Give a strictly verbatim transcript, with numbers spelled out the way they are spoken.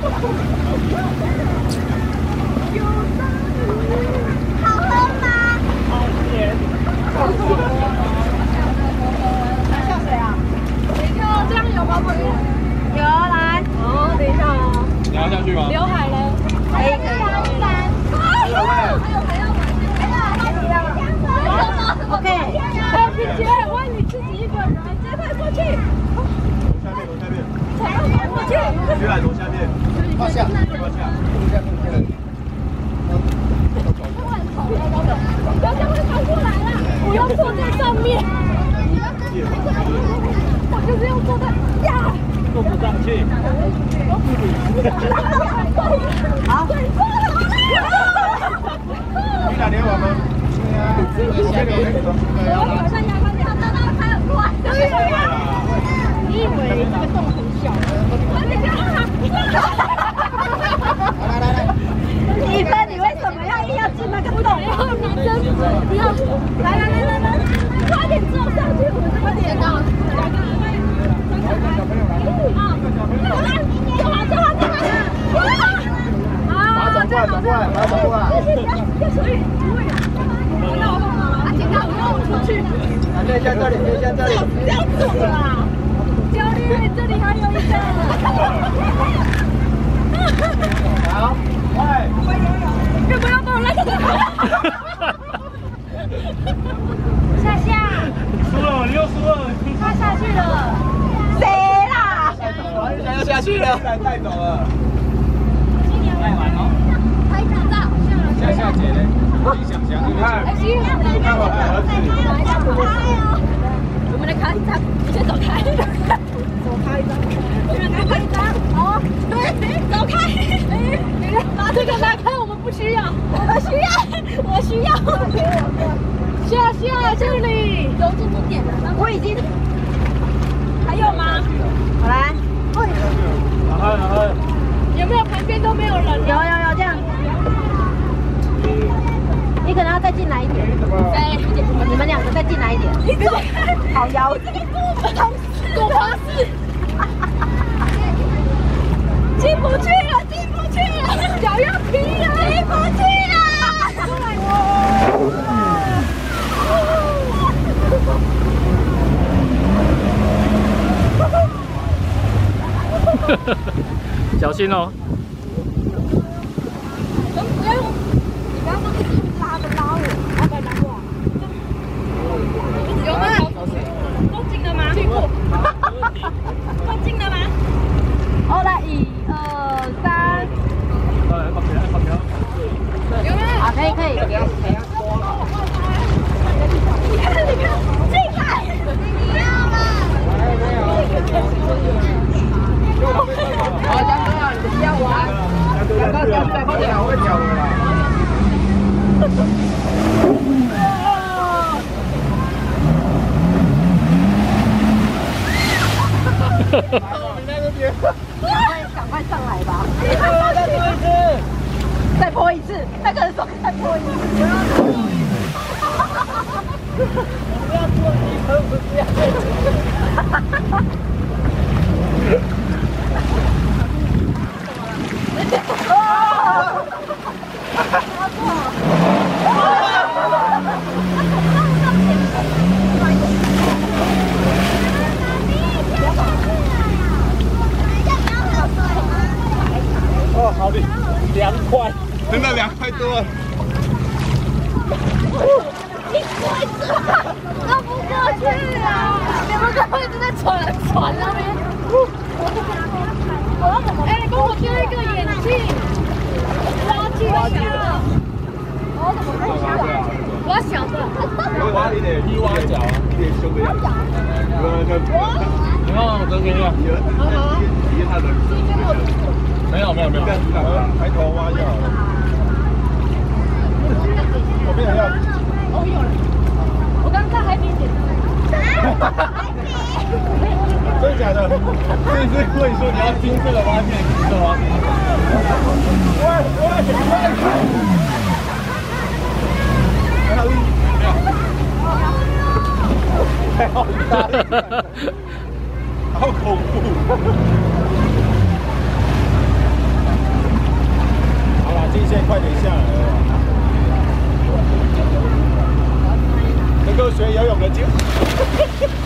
好喝吗？好甜。好甜。来下水啊？等一下，这样有吗？朋友？有，来。哦，等一下哦。 你要下去吗？ 刘海嘞？可以可以。还有还有谁要玩？哎呀，太紧张了。OK。哎，冰姐，问你自己一个人，接快过去。 下面，楼下面。 才要过去。 接来楼下面。放下，放下，放下，放下。 不要这样会翻过来啦！我要坐在上面。我就是要坐在呀。 坐不上去。 好。 你打电话吗？我马上压快点，他刚刚还很快。你以为这个洞很小？来来来。一分，你为什么要硬要进那个洞？不要你真不要！来来来来来，快点坐上去，我们快点啊！啊！坐好坐好坐好！啊！ 转过来转过来，把它转过来。 所以不会啊！那我干嘛？啊，警察，我让我出去。 啊，对，下这里，对，下这里。 不要走了！教练，这里还有一个。 好，快！ 要不要帮我拉下去？夏夏， 输了，你又输了。 他下去了。谁啦？ 要下去了，带走了。 今年太晚了。拍照照。 夏夏姐呢？你想想看。 哎，行， 看我儿子。 我们来看一张，你先走开。走开一张。我们来看一张。好，对，走开。拿这个来看，我们不需要。我需要，我需要。夏夏，这里有近近点的，我已经。还有吗？好来。 然后，然后。 有没有旁边都没有人？有有有，这样。你可能要再进来一点。对，你们两个再进来一点。你走开！好摇。这个狗狗爬式。进不去了，进不去了，脚要踢了，进不去了。 小心哦！ 不要用，你不要用拉的拉我，要不然拉我。有吗？够近了吗？进步。够近了吗？好，来一二三。有没有？好，可以可以。你看你看，进来！不要了。好，江哥啊，你不要玩。江哥，江哥，快点，我会跳的啦。我们那个别。赶快上来吧！再泼一次，再泼一次，那个人说再泼一次。不要做你可不是要。 哦，好的，凉快，真的凉快多了。 你过一次吧，绕不过去啊！你们刚刚一直在船船那边。我要怎么？哎，你帮我丢一个眼镜，挖去一下。我要怎么挖去啊？挖小的。 挖一点，一挖角啊，一点凶的样子。你看我这边啊，好好。提他的。没有没有没有，抬头挖就好了。我没有要。 哦，有了。我刚看海底点的。 真的假的？这是问你说你要金色的挖片，金色挖片。喂喂喂！还有力，没有。太好大了，好恐怖。 现在快点下来了。能够学游泳的就。